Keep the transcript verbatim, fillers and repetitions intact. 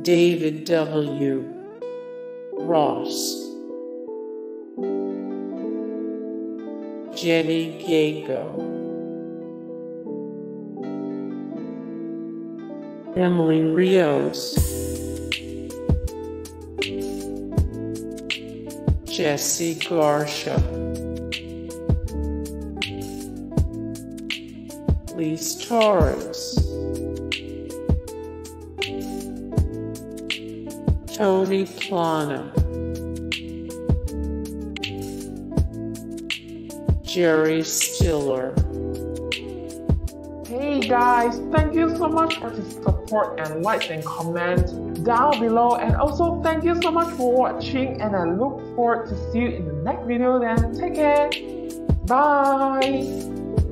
David W. Ross, Jenny Gago, Emily Rios, Jesse Garcia, Lise Torres, Tony Plana, Jerry Stiller. Hey guys, thank you so much for the support and likes and comments down below, and also thank you so much for watching, and I look forward to see you in the next video. Then take care, bye.